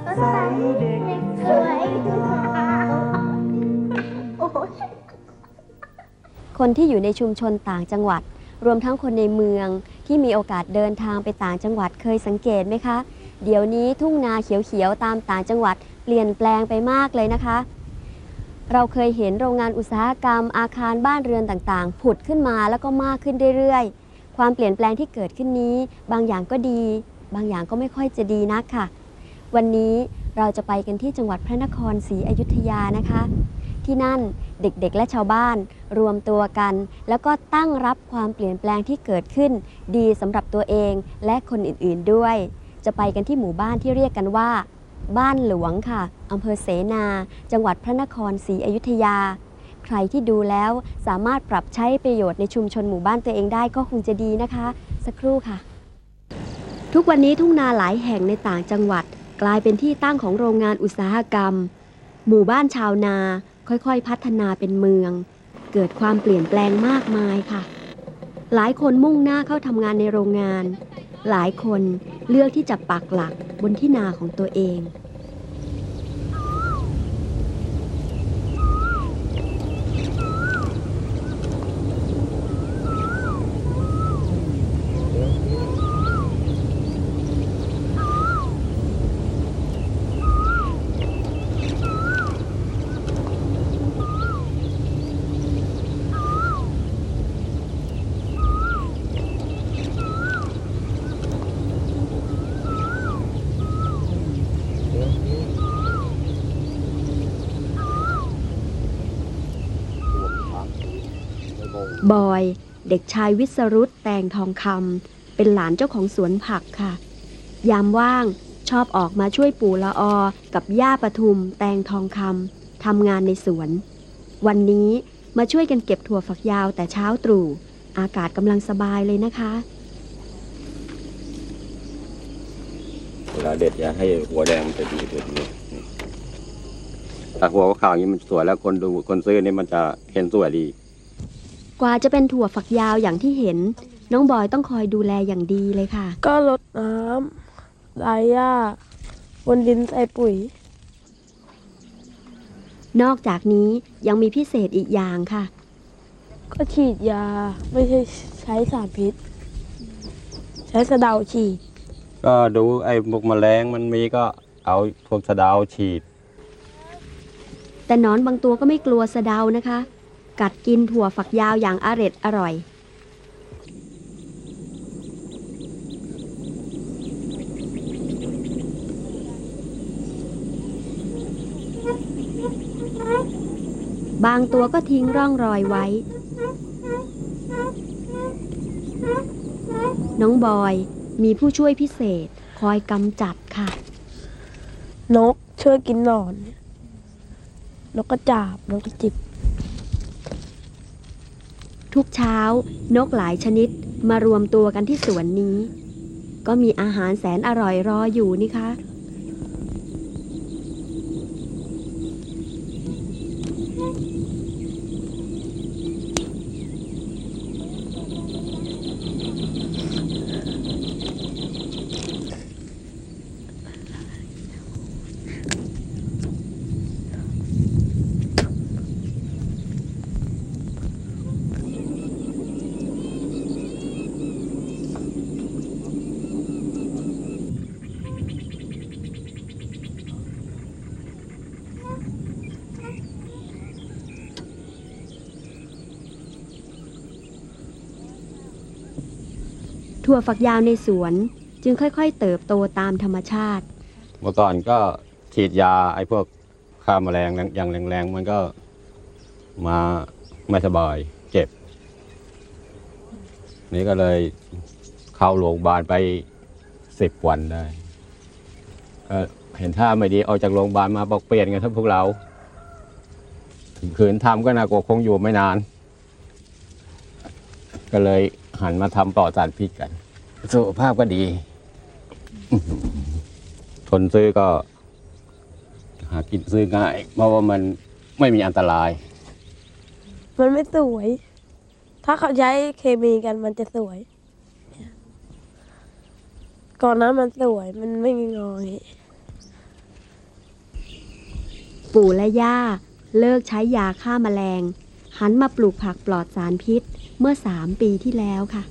ใสเด็กสวยคนที่อยู่ในชุมชนต่างจังหวัดรวมทั้งคนในเมืองที่มีโอกาสเดินทางไปต่างจังหวัดเคยสังเกตไหมคะเดี๋ยวนี้ทุ่งนาเขียวๆตามต่างจังหวัดเปลี่ยนแปลงไปมากเลยนะคะเราเคยเห็นโรงงานอุตสาหกรรมอาคารบ้านเรือนต่างๆผุดขึ้นมาแล้วก็มากขึ้นเรื่อยๆความเปลี่ยนแปลงที่เกิดขึ้นนี้บางอย่างก็ดีบางอย่างก็ไม่ค่อยจะดีนักค่ะวันนี้เราจะไปกันที่จังหวัดพระนครศรีอยุธยานะคะที่นั่นเด็กๆและชาวบ้านรวมตัวกันแล้วก็ตั้งรับความเปลี่ยนแปลงที่เกิดขึ้นดีสำหรับตัวเองและคนอื่นๆด้วยจะไปกันที่หมู่บ้านที่เรียกกันว่าบ้านหลวงค่ะอำเภอเสนาจังหวัดพระนครศรีอยุธยาใครที่ดูแล้วสามารถปรับใช้ประโยชน์ในชุมชนหมู่บ้านตัวเองได้ก็คงจะดีนะคะสักครู่ค่ะทุกวันนี้ทุ่งนาหลายแห่งในต่างจังหวัดกลายเป็นที่ตั้งของโรงงานอุตสาหกรรมหมู่บ้านชาวนาค่อยๆพัฒนาเป็นเมืองเกิดความเปลี่ยนแปลงมากมายค่ะหลายคนมุ่งหน้าเข้าทำงานในโรงงานหลายคนเลือกที่จะปักหลักบนที่นาของตัวเองบอยเด็กชายวิศรุตแตงทองคำเป็นหลานเจ้าของสวนผักค่ะยามว่างชอบออกมาช่วยปู่ละอกับย่าปทุมแตงทองคำทำงานในสวนวันนี้มาช่วยกันเก็บถั่วฝักยาวแต่เช้าตรู่อากาศกำลังสบายเลยนะคะเวลาเด็ดอย่าให้หัวแดงมันจะดีเลยถ้าหัวขาวอย่างนี้มันสวยแล้วคนดูคนซื้อนี่มันจะเห็นสวยดีกว่าจะเป็นถั่วฝักยาวอย่างที่เห็นน้องบอยต้องคอยดูแลอย่างดีเลยค่ะก็รดน้ำรายหญ้าบนดินใส่ปุ๋ยนอกจากนี้ยังมีพิเศษอีกอย่างค่ะก็ฉีดยาไม่ใช่ใช้สารพิษใช้สะเดาฉีดก็ดูไอ้พวกแมลงมันมีก็เอาพวกสะเดาฉีดแต่หนอนบางตัวก็ไม่กลัวสะเดานะคะกัดกินถั่วฝักยาวอย่างอร่อยบางตัวก็ทิ้งร่องรอยไว้น้องบอยมีผู้ช่วยพิเศษคอยกำจัดค่ะนกช่วยกินหนอนนกกระจาบนกกระจิบทุกเช้านกหลายชนิดมารวมตัวกันที่สวนนี้ก็มีอาหารแสนอร่อยรออยู่นี่คะถั่วฝักยาวในสวนจึงค่อยๆเติบโตตามธรรมชาติเมื่อก่อนก็ฉีดยาไอ้พวกฆ่าแมลงอย่างแรงๆมันก็มาไม่สบายเจ็บนี่ก็เลยเข้าโรงพยาบาลไป10 วันได้ก็เห็นท่าไม่ดีออกจากโรงพยาบาลมาบอกเปลี่ยนกันทั้งพวกเราขืนทำก็น่ากลัวคงอยู่ไม่นานก็เลยหันมาทำปลอดสารพิษกันสุขภาพก็ดีคนซื้อก็หากินซื้อง่ายเพราะว่ามันไม่มีอันตรายมันไม่สวยถ้าเขาใช้เคมีกันมันจะสวยก่อนนั้นมันสวยมันไม่งอยปู่และย่าเลิกใช้ยาฆ่าแมลงหันมาปลูกผักปลอดสารพิษเมื่อ3 ปีที่แล้วค่ะ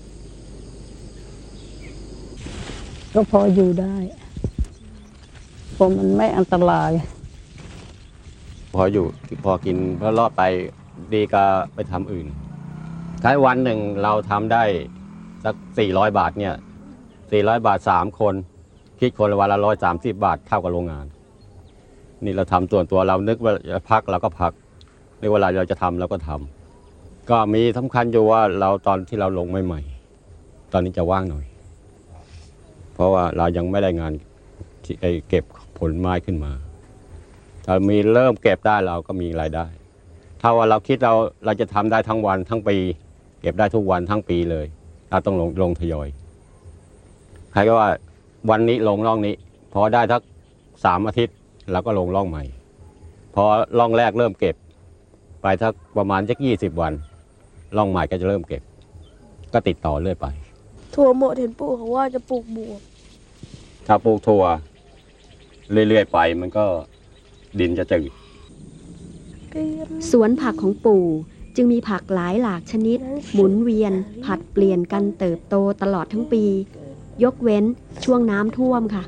ก็พออยู่ได้เพราะมันไม่อันตรายพออยู่พอกินพอรอดไปดีก็ไปทำอื่นใช้วันหนึ่งเราทำได้สัก400 บาทเนี่ย400 บาท3 คนคิดคนละวันละ130 บาทเท่ากับโรงงานนี่เราทำส่วนตัวเรานึกว่าจะพักเราก็พักนึกว่าเราจะทำเราก็ทำก็มีสำคัญอยู่ว่าเราตอนที่เราลงใหม่ๆตอนนี้จะว่างหน่อยเพราะว่าเรายังไม่ได้งานที่เก็บผลไม้ขึ้นมาถ้ามีเริ่มเก็บได้เราก็มีรายได้ถ้าว่าเราคิดเราจะทำได้ทั้งวันทั้งปีเก็บได้ทุกวันทั้งปีเลยเราต้องลงทยอยใครก็ว่าวันนี้ลงร่องนี้พอได้ทัก3 อาทิตย์เราก็ลงร่องใหม่พอร่องแรกเริ่มเก็บไปทักประมาณสัก20 วันร่องใหม่ก็จะเริ่มเก็บก็ติดต่อเรื่อยไปถั่วหมดเห็นปู่เขาว่าจะปลูกบวบถ้าปลูกถั่วเรื่อยๆไปมันก็ดินจะจืดสวนผักของปู่จึงมีผักหลายหลากชนิดหมุนเวียนผลัดเปลี่ยนกันเติบโตตลอดทั้งปียกเว้นช่วงน้ำท่วมค่ะ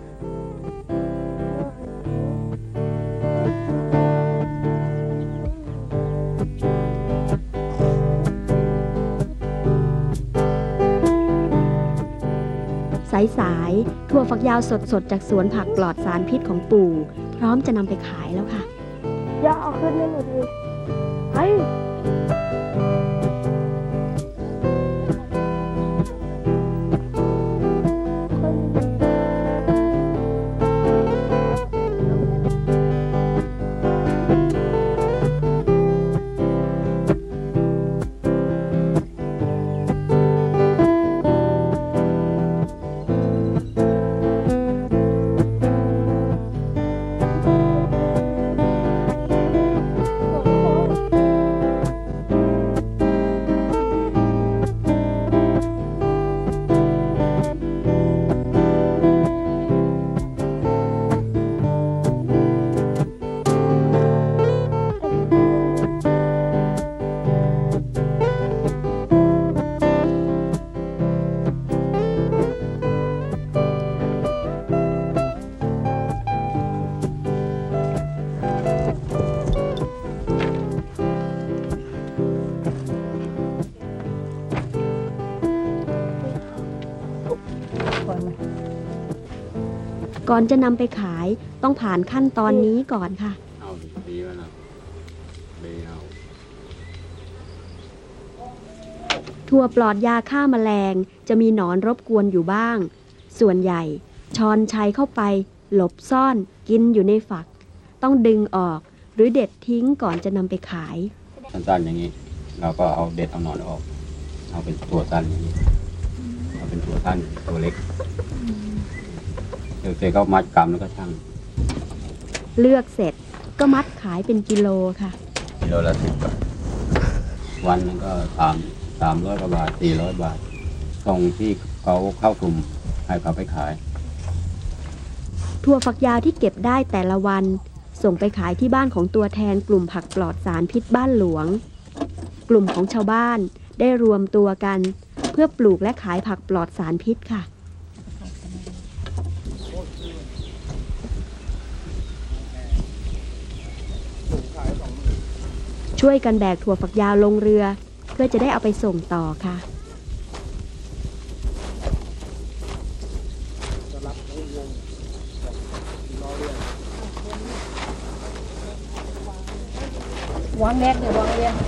สายๆถั่วฝักยาวสดๆจากสวนผักปลอดสารพิษของปู่พร้อมจะนำไปขายแล้วค่ะอย่าเอาขึ้นให้หมดเลยไปก่อนจะนำไปขายต้องผ่านขั้นตอนนี้ก่อนค่ะเอาดีแล้วนะเอาถั่วปลอดยาฆ่าแมลงจะมีหนอนรบกวนอยู่บ้างส่วนใหญ่ช้อนชัยเข้าไปหลบซ่อนกินอยู่ในฝักต้องดึงออกหรือเด็ดทิ้งก่อนจะนำไปขายสั้นๆอย่างนี้เราก็เอาเด็ดเอาหนอนออกเอาเป็นตัวสั้นอย่างนี้เอาเป็นตัวสั้นตัวเล็กเสร็จก็มัดกำแล้วก็ชั่งเลือกเสร็จก็มัดขายเป็นกิโลค่ะกิโลละ10 บาทวันนึงก็300 กว่าบาท400 บาทส่งที่เขาเข้ากลุ่มให้เขาไปขายถั่วฝักยาวที่เก็บได้แต่ละวันส่งไปขายที่บ้านของตัวแทนกลุ่มผักปลอดสารพิษบ้านหลวงกลุ่มของชาวบ้านได้รวมตัวกันเพื่อปลูกและขายผักปลอดสารพิษค่ะช่วยกันแบกถั่วฝักยาวลงเรือเพื่อจะได้เอาไปส่งต่อค่ะวางแนกเดี๋ยววางเรียน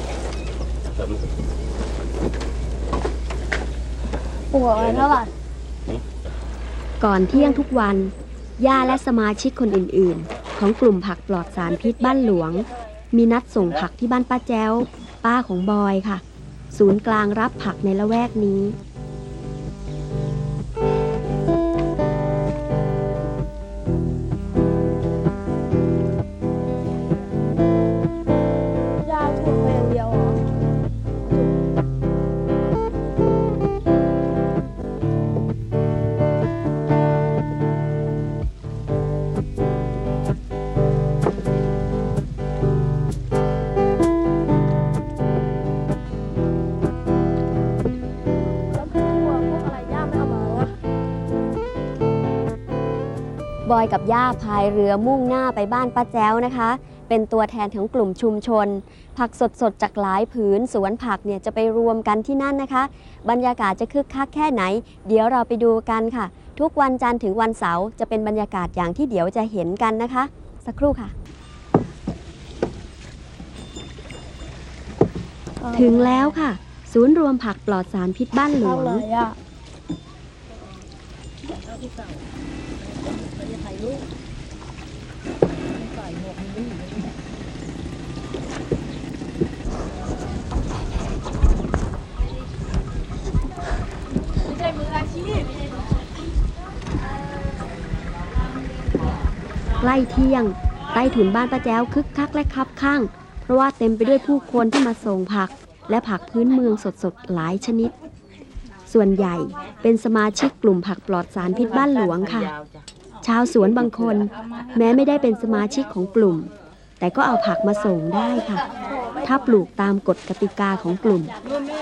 ปวดอะไรเท่าไหร่ก่อนเที่ยงทุกวันย่าและสมาชิกคนอื่นๆของกลุ่มผักปลอดสารพิษบ้านหลวงมีนัดส่งผักที่บ้านป้าแจ้วป้าของบอยค่ะศูนย์กลางรับผักในละแวกนี้บอยกับย่าพายเรือมุ่งหน้าไปบ้านป้าแจ้วนะคะ เป็นตัวแทนของกลุ่มชุมชน ผักสดๆจากหลายผืนสวนผักเนี่ยจะไปรวมกันที่นั่นนะคะ บรรยากาศจะคึกคักแค่ไหน เดี๋ยวเราไปดูกันค่ะ ทุกวันจันทร์ถึงวันเสาร์จะเป็นบรรยากาศอย่างที่เดี๋ยวจะเห็นกันนะคะ สักครู่ค่ะ ถึงแล้วค่ะ ศูนย์รวมผักปลอดสารพิษบ้านหลวง ใกล้เที่ยงใต้ถุนบ้านป้าแจ้วคึกคักและคับข้างเพราะว่าเต็มไปด้วยผู้คนที่มาส่งผักและผักพื้นเมืองสดๆหลายชนิด ส่วนใหญ่เป็นสมาชิกกลุ่มผักปลอดสารพิษบ้านหลวงค่ะ ชาวสวนบางคนแม้ไม่ได้เป็นสมาชิกของกลุ่ม แต่ก็เอาผักมาส่งได้ค่ะ ถ้าปลูกตามกฎกติกาของกลุ่ม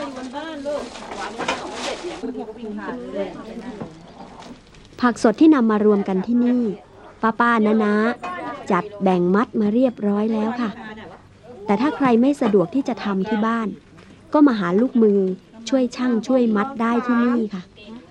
ผักสดที่นำมารวมกันที่นี่ป้าน้าจัดแบ่งมัดมาเรียบร้อยแล้วค่ะ แต่ถ้าใครไม่สะดวกที่จะทำที่บ้าน ก็มาหาลูกมือช่วยช่างช่วยมัดได้ที่นี่ค่ะ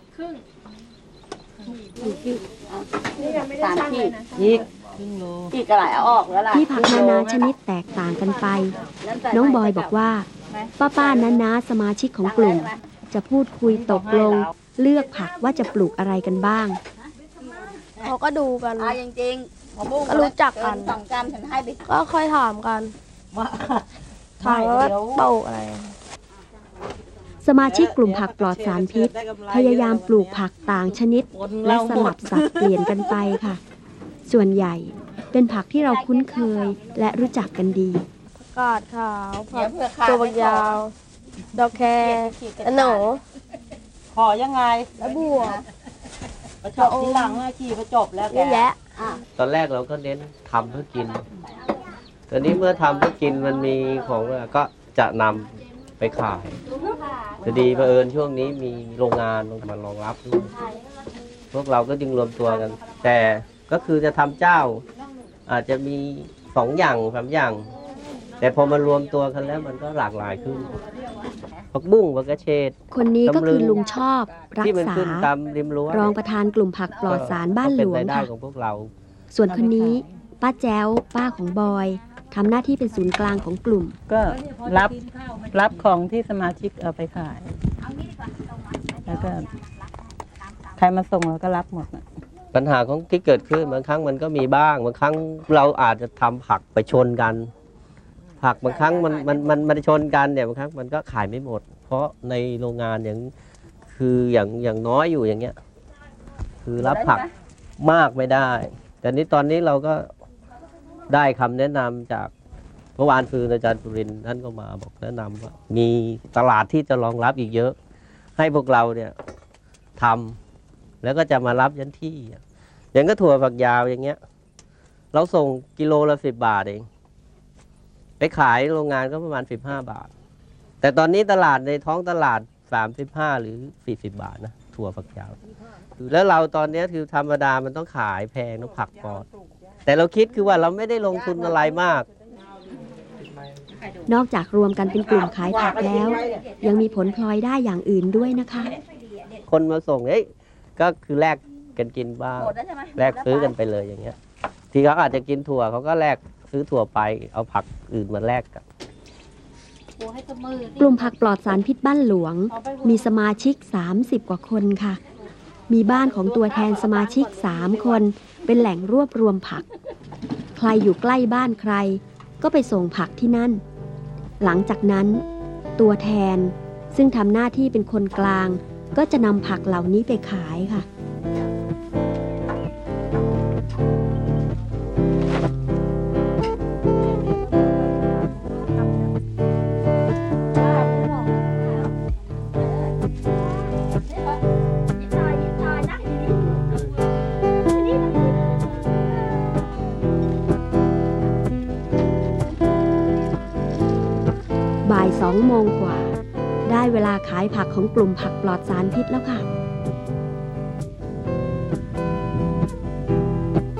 3 ขีดอีกกระไรเอาออกแล้วล่ะที่ผักนานาชนิดแตกต่างกันไป น้องบอยบอกว่าป้าน้าสมาชิกของกลุ่ม จะพูดคุยตกลงเลือกผักว่าจะปลูกอะไรกันบ้างเขาก็ดูกันจริงๆก็รู้จักกัน 2 กรัมฉันให้ไปก็ค่อยถามกันถามว่าปลูกอะไรสมาชิกกลุ่มผักปลอดสารพิษ พยายามปลูกผักต่างชนิด และสลับสับเปลี่ยนกันไปค่ะ ส่วนใหญ่เป็นผักที่เราคุ้นเคยและรู้จักกันดีกาดขาวผักตัวบางยาว ดอกแคร์หนูขอยังไงและบัวประจบที่หลังขี่ประจบแล้วเยอะแยะตอนแรกเราก็เน้นทำเพื่อกิน ตอนนี้เมื่อทำเพื่อกินมันมีของก็จะนำไปขายพอดีเผอิญช่วงนี้มีโรงงานมารองรับด้วยพวกเราก็จึงรวมตัวกัน แต่ก็คือจะทำเจ้า อาจจะมี2 อย่าง 3 อย่าง แต่พอมารวมตัวกันแล้วมันก็หลากหลายขึ้นผักบุ้งผักกระเฉดคนนี้ก็คือลุงชอบรัที่กมันษาขึ้นตามริมรั้วรองประธานกลุ่มผักปลอดสารบ้านหลวงก็เป็นรายได้ค่ะของพวกเราส่วนคนนี้ป้าแจ้วป้าของบอยทำหน้าที่เป็นศูนย์กลางของกลุ่มก็รับของที่สมาชิกเอาไปขาย แล้วก็ใครมาส่งเราก็รับหมดนะปัญหาของที่เกิดขึ้นบางครั้งมันก็มีบ้างบางครั้งเราอาจจะทำผักไปชนกัน ผักบางครั้งมันชนกันเนี่ยบางครั้งมันก็ขายไม่หมด เพราะในโรงงานอย่างน้อยอยู่อย่างเงี้ย คือรับผักมากไม่ได้ แต่นี้ตอนนี้เราก็ได้คำแนะนำจากเมื่อวานคืออาจารย์ปุรินทร์ท่านก็มาบอกแนะนำว่ามีตลาดที่จะรองรับอีกเยอะ ให้พวกเราเนี่ยทำแล้วก็จะมารับยันที่ อย่างก็ถั่วฝักยาวอย่างเงี้ย เราส่งกิโลละ10 บาทเอง ไปขายโรงงานก็ประมาณ15 บาท แต่ตอนนี้ตลาดในท้องตลาด35หรือ40 บาทนะถั่วฝักยาวแล้วเราตอนนี้คือธรรมดามันต้องขายแพงต้องผักปลอดแต่เราคิดคือว่าเราไม่ได้ลงทุนอะไรมากนอกจากรวมกันเป็นกลุ่มขายผักแล้ว ยังมีผลพลอยได้อย่างอื่นด้วยนะคะคนมาส่งก็คือแลกกันกินบ้างแลกซื้อกันไปเลยอย่างเงี้ยที่เขาอาจจะกินถั่วเขาก็แลกซื้อถั่วไปเอาผักอื่นมาแลกกันกลุ่มผักปลอดสารพิษบ้านหลวง มีสมาชิก30 กว่าคนค่ะ มีบ้านของตัวแทนสมาชิก3 คนเป็นแหล่งรวบรวมผัก ใครอยู่ใกล้บ้านใคร ก็ไปส่งผักที่นั่น หลังจากนั้น ตัวแทนซึ่งทำหน้าที่เป็นคนกลาง ก็จะนำผักเหล่านี้ไปขายค่ะ บ่าย2 โมงกว่า ได้เวลาขายผักของกลุ่มผักปลอดสารพิษแล้วค่ะ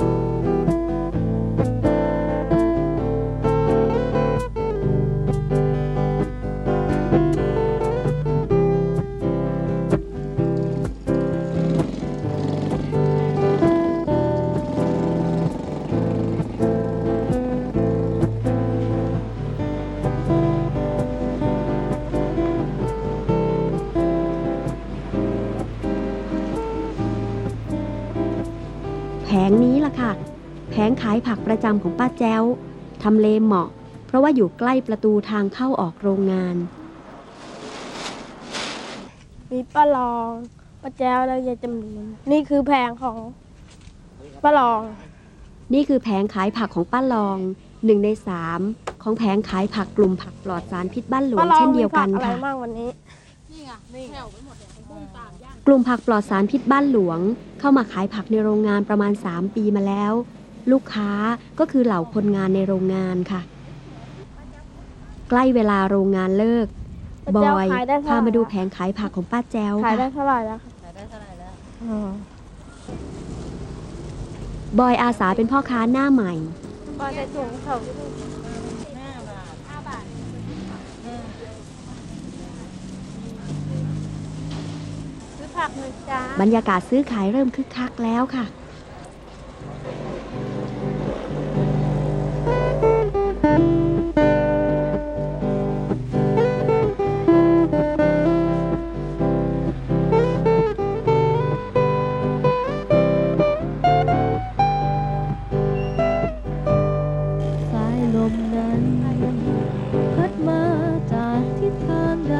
ค่ะแผงขายผักประจำของป้าแจ้วทำเลเหมาะเพราะว่าอยู่ใกล้ประตูทางเข้าออกโรงงานมีป้าลองป้าแจ้วแล้วยายจำเนียนนี่คือแผงของป้าลองนี่คือแผงขายผักของป้าลอง1 ใน 3ของแผงขายผักกลุ่มผักปลอดสารพิษบ้านหลวป้าง ลองเช่นเดียวกันมีผัค่ะอะไรบ้างวันนี้กลุ่มผักปลอดสารพิษบ้านหลวงเข้ามาขายผักในโรงงานประมาณ3 ปีมาแล้ว ลูกค้าก็คือเหล่าคนงานในโรงงานค่ะ ใกล้เวลาโรงงานเลิกบป้าแจ้วอยขายได้เท่าไหร่พามาดูแผงขายผักของป้าแจ้วขายได้ค่ะเท่าไหร่แล้วคะบอยอาสาเป็นพ่อค้าหน้าใหม่ป้าใส่ถุงเขาซื้อผักหนึ่งจ้าบรรยากาศซื้อขายเริ่มคึกคักแล้วค่ะสายลมนั้นพัดมาจากทิศทางใด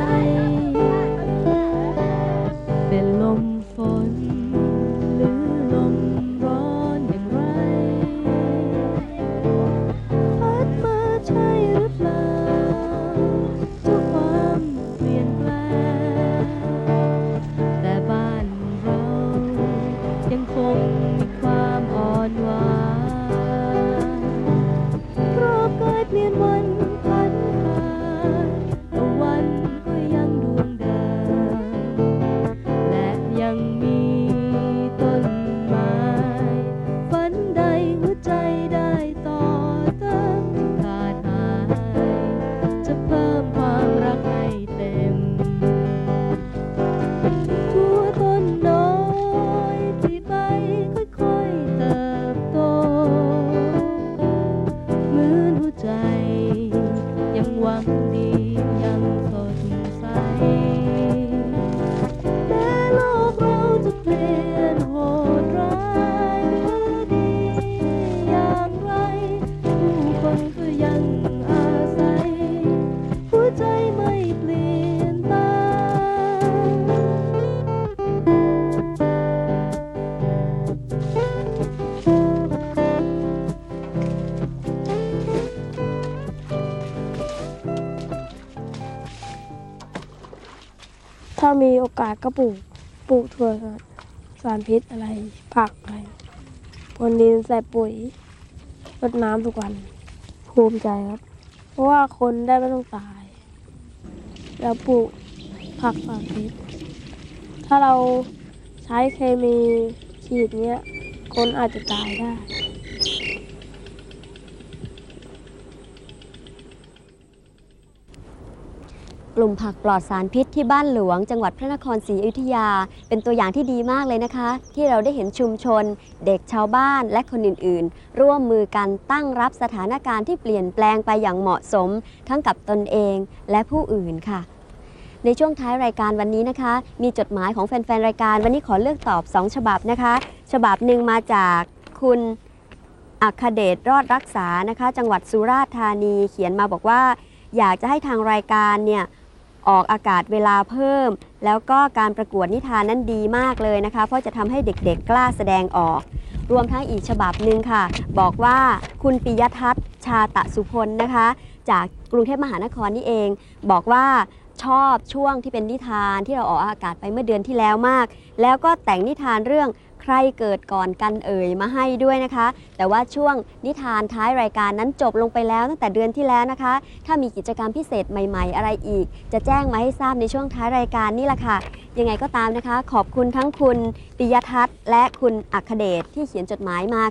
เป็นลมฝนหรือลมร้อนอย่างไร พัดมาใช่หรือเปล่าเจ้าความเปลี่ยนแปลง แต่บ้านเรายังคงมีความอ่อนหวาน รอบกายเปลี่ยนวันพันผ่านแต่วันก็ยังดวงเดิมและยังมีต้นไม้ฝันใดหัวใจได้ต่อเติมที่ขาดหายจะเพิ่มความรักให้เต็มทั่วต้นน้อยที่ใบค่อยๆเติบโต เหมือนหัวใจยังหวังดียังสดใสแม้โลกเราจะเปลี่ยนโหดร้ายหรือดีอย่างไรผู้คนก็ยังอาศัยหัวใจไม่เปลี่ยนตามถ้ามีโอกาสก็ปลูกถั่วสารพิษอะไร ผักอะไรพรวนดินใส่ปุ๋ยรดน้ำทุกวัน ภูมิใจครับ เพราะว่าคนได้ไม่ต้องตาย แล้วปลูกผักสารพิษ ถ้าเราใช้เคมีฉีดเนี้ย คนอาจจะตายได้กลุ่มผักปลอดสารพิษที่บ้านหลวงจังหวัดพระนครศรีอยุธยา เป็นตัวอย่างที่ดีมากเลยนะคะ ที่เราได้เห็นชุมชน เด็กชาวบ้านและคนอื่นๆ ร่วมมือกันตั้งรับสถานการณ์ที่เปลี่ยนแปลงไปอย่างเหมาะสม ทั้งกับตนเองและผู้อื่นค่ะ ในช่วงท้ายรายการวันนี้นะคะ มีจดหมายของแฟนๆรายการวันนี้ขอเลือกตอบ2 ฉบับนะคะ ฉบับหนึ่งมาจากคุณอัคเดชรอดรักษานะคะ จังหวัดสุราษฎร์ธานีเขียนมาบอกว่า อยากจะให้ทางรายการเนี่ยออกอากาศเวลาเพิ่ม แล้วก็การประกวดนิทานนั้นดีมากเลยนะคะ เพราะจะทำให้เด็กๆกล้าแสดงออก รวมทั้งอีกฉบับหนึ่งค่ะ บอกว่าคุณปิยทัศน์ชาตะสุพลนะคะ จากกรุงเทพมหานครนี่เอง บอกว่าชอบช่วงที่เป็นนิทานที่เราออกอากาศไปเมื่อเดือนที่แล้วมาก แล้วก็แต่งนิทานเรื่องใครเกิดก่อนกันเอ่ยมาให้ด้วยนะคะ แต่ว่าช่วงนิทานท้ายรายการนั้นจบลงไปแล้วตั้งแต่เดือนที่แล้วนะคะ ถ้ามีกิจกรรมพิเศษใหม่ๆ อะไรอีก จะแจ้งมาให้ทราบในช่วงท้ายรายการนี่แหละค่ะ ยังไงก็ตามนะคะ ขอบคุณทั้งคุณปิยทัศน์และคุณอัคเดชที่เขียนจดหมายมา